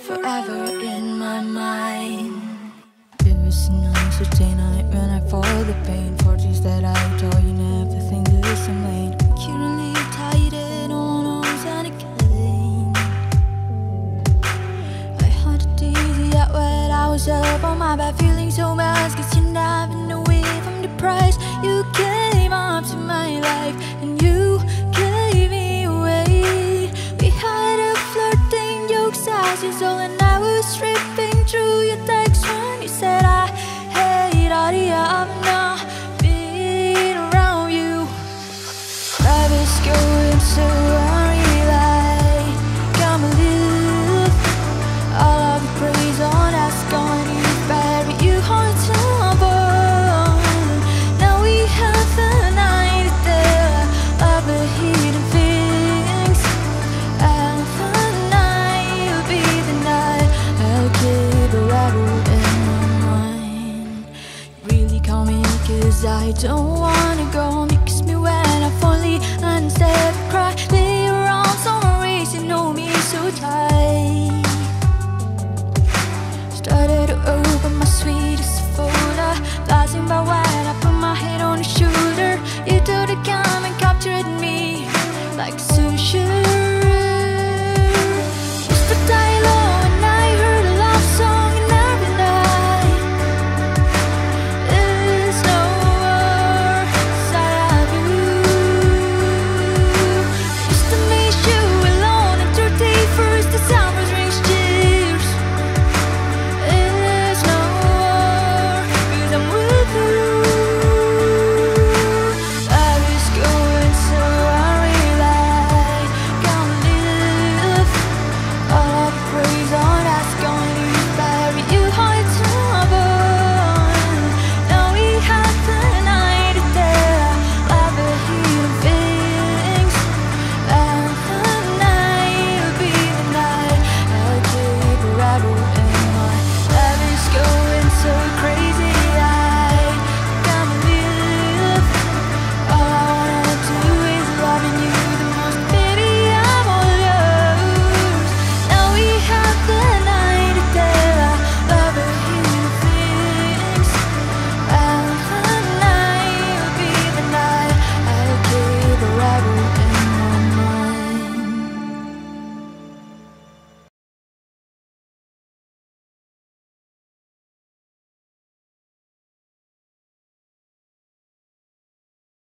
forever in my mind. It was a nice Saturday night when I felt the pain. Forties that I told you never think the same way. Currently tired and all knows and again. I had it easy out when I was up on my bed feeling